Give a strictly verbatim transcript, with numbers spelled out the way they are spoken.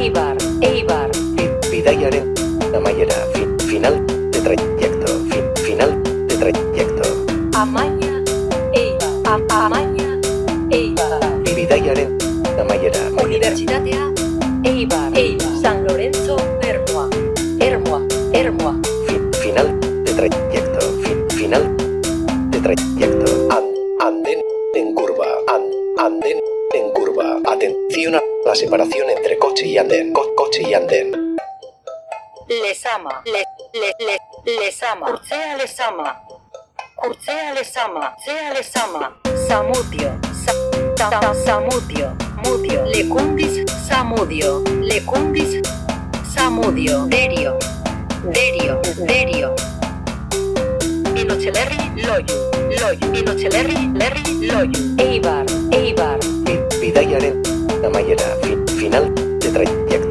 Eibar, Eibar. Bidaiaren amaiera, fi, final de trayecto, fi, final de trayecto. Amaia, Eibar. Am Amaia, Eibar. Bidaiaren amaiera, amaiera. Unibertsitatea, Eibar, Eibar. San Lorenzo, Ermua, Ermua, Ermua. Fi, final de trayecto, fi, final de trayecto. An, anden en curva, an, anden en curva. Atención a la separación entre coche y andén, co, coche y andén. Lezama, le, le, le, Lezama. Urtzea Lezama. Urtzea Lezama. Urtzea Lezama. Zamudio, sa, sa, sa, Zamudio, Mudio. Lecundis, Zamudio. Lecundis, Zamudio. Derio, Derio, Derio. Enochelerri, Loyu, Loyu. Enochelerri, Lerri, Loyu. Eibar, Eibar. Bidaiaren amaiera, fi, final de trayecto.